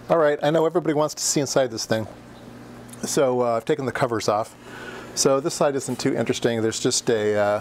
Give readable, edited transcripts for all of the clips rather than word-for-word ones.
All right, I know everybody wants to see inside this thing, so I've taken the covers off. So this side isn't too interesting. There's just a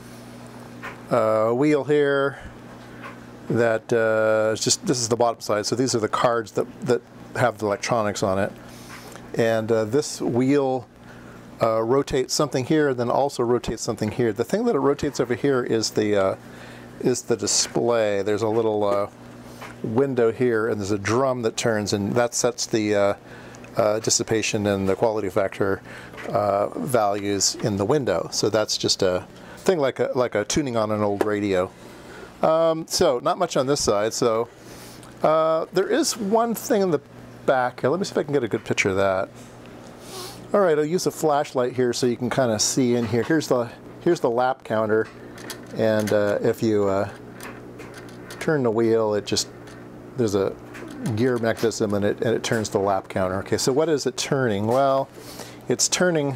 wheel here that is just, this is the bottom side. So these are the cards that have the electronics on it. And this wheel rotates something here, then also rotates something here. The thing that it rotates over here is the display. There's a little window here, and there's a drum that turns, and that sets the dissipation and the quality factor values in the window. So that's just a thing like a tuning on an old radio. So not much on this side. So there is one thing in the back here. Let me see if I can get a good picture of that. All right, I'll use a flashlight here so you can kind of see in here. Here's the lap counter, and if you turn the wheel, there's a gear mechanism, and it turns the lap counter. Okay, so what is it turning? Well, it's turning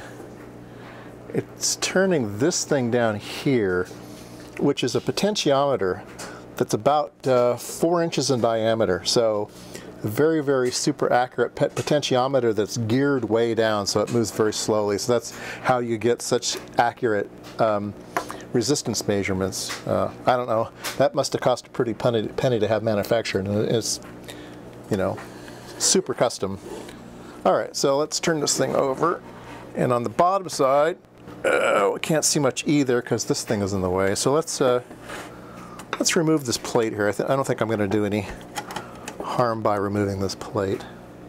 this thing down here, which is a potentiometer that's about 4 inches in diameter. So a very, very super accurate potentiometer that's geared way down, so it moves very slowly. So that's how you get such accurate resistance measurements. I don't know. That must have cost a pretty penny to have manufactured, and it's, you know, super custom. All right, so let's turn this thing over. And on the bottom side, we can't see much either because this thing is in the way. So let's remove this plate here. I don't think I'm going to do any harm by removing this plate.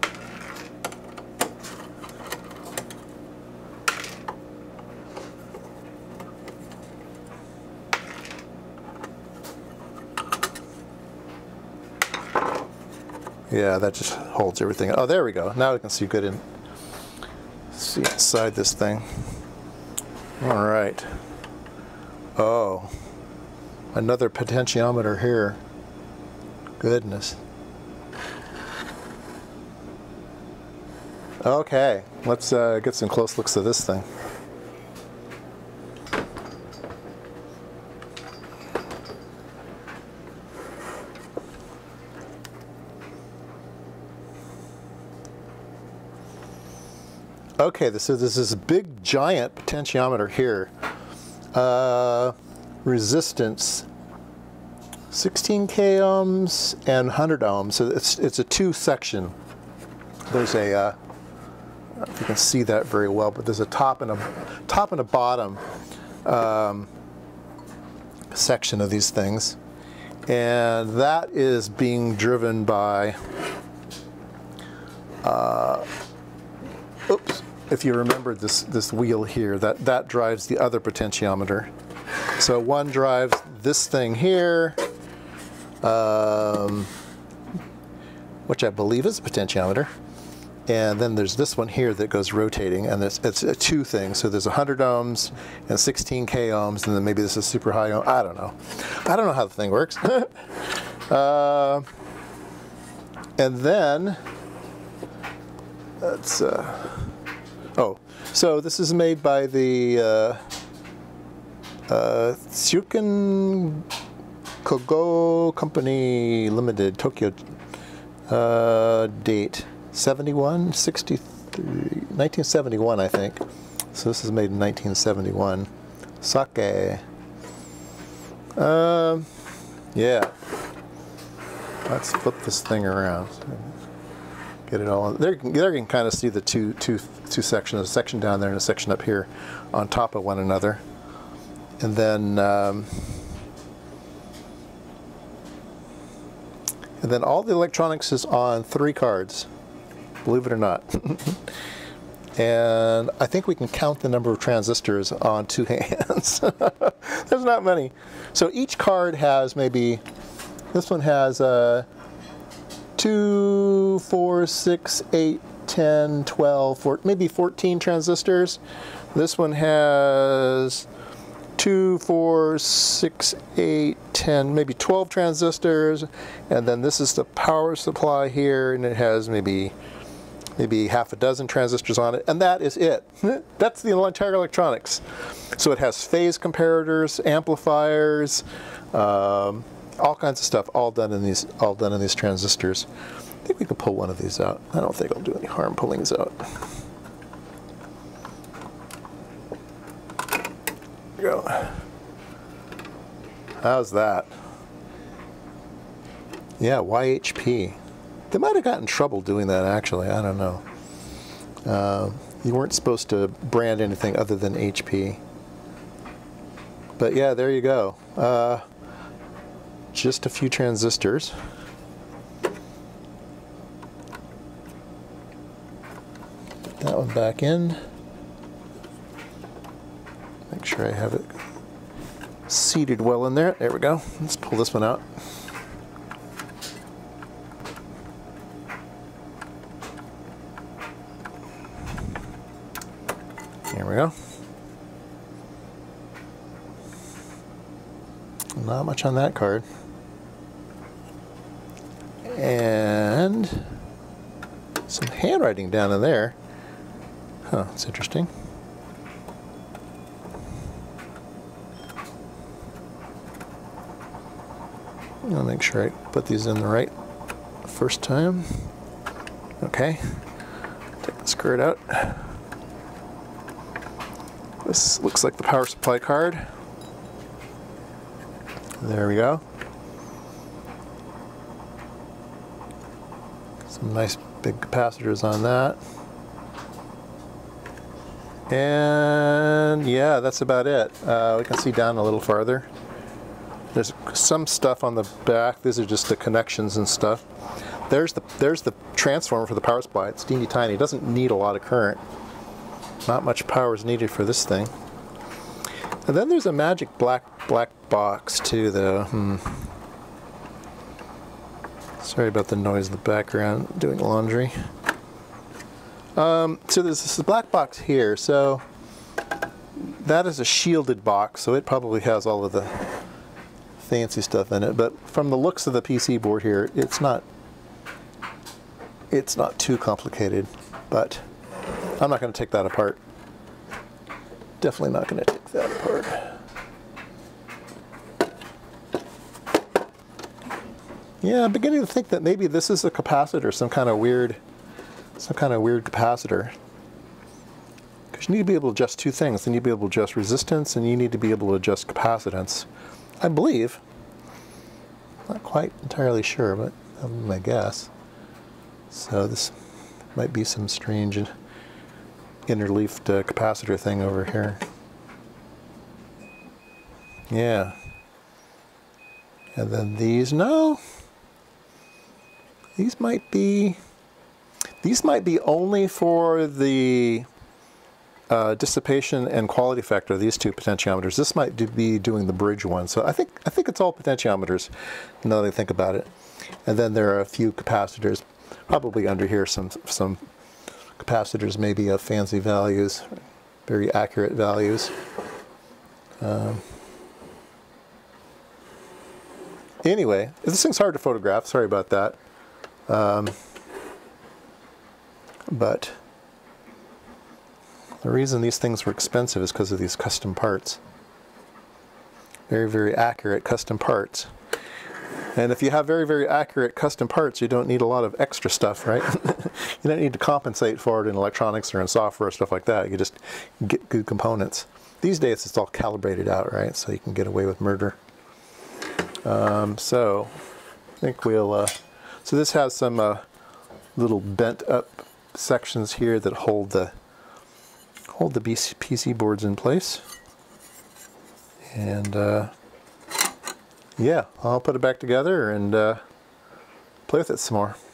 Yeah, that just holds everything. Oh, there we go. Now we can see good see inside this thing. All right. Oh, another potentiometer here. Goodness. Okay, let's get some close looks at this thing. Okay, this is this big giant potentiometer here. Resistance 16K ohms and 100 ohms. So it's a two-section. There's a I don't know if you can see that very well, but there's a top and a bottom section of these things, and that is being driven by oops. If you remember this wheel here, that drives the other potentiometer. So one drives this thing here, which I believe is a potentiometer, and then there's this one here that goes rotating, and it's two things. So there's 100 ohms and 16K ohms, and then maybe this is super high ohm. I don't know. I don't know how the thing works. And then let's. Oh, so this is made by the Tsuken Kogo Company Limited, Tokyo. Date 1971, I think. So this is made in 1971. Sake. Yeah. Let's flip this thing around. Get it all. There you can kind of see the two sections, a section down there and a section up here on top of one another. And then all the electronics is on 3 cards, believe it or not. And I think we can count the number of transistors on 2 hands. There's not many. So each card has maybe, this one has 2, 4, 6, 8, 10, 12, maybe 14 transistors. This one has 2, 4, 6, 8, 10, maybe 12 transistors, and then this is the power supply here, and it has maybe half a dozen transistors on it, and that is it. That's the entire electronics. So it has phase comparators, amplifiers, all kinds of stuff, all done in these transistors. think we could pull one of these out. I don't think I'll do any harm pulling these out. There we go. How's that? Yeah, YHP. They might have gotten in trouble doing that, actually. I don't know. You weren't supposed to brand anything other than HP. But yeah, there you go. Just a few transistors. Put that one back in. Make sure I have it seated well in there. There we go. Let's pull this one out. There we go. Not much on that card. And some handwriting down in there. Huh, that's interesting. I'll make sure I put these in the right first time. Okay. Take the skirt out. This looks like the power supply card. There we go. Some nice big capacitors on that. And yeah, that's about it. We can see down a little farther. There's some stuff on the back. These are just the connections and stuff. There's the transformer for the power supply. It's teeny tiny. It doesn't need a lot of current. Not much power is needed for this thing. And then there's a magic black box too, though. Sorry about the noise in the background. Doing laundry. So there's this black box here. So that is a shielded box. So it probably has all of the fancy stuff in it. But from the looks of the PC board here, it's not too complicated. But I'm not going to take that apart. Definitely not going to take that apart. Yeah, I'm beginning to think that maybe this is a capacitor, some kind of weird capacitor. Because you need to be able to adjust two things. You need to be able to adjust resistance, and you need to be able to adjust capacitance. I believe. Not quite entirely sure, but that would be my guess. So this might be some strange interleafed capacitor thing over here. Yeah. And then these, no. These might be only for the dissipation and quality factor, these two potentiometers. This might be doing the bridge one. So I think it's all potentiometers, now that I think about it. And then there are a few capacitors, probably under here, some capacitors maybe of fancy values, very accurate values. Anyway, this thing's hard to photograph, sorry about that. But the reason these things were expensive is because of these custom parts. Very, very accurate custom parts. And if you have very, very accurate custom parts, you don't need a lot of extra stuff, right? You don't need to compensate for it in electronics or in software or stuff like that. You just get good components. These days it's all calibrated out, right? So you can get away with murder. So I think we'll, so this has some little bent up sections here that hold the PC boards in place. And yeah, I'll put it back together and play with it some more.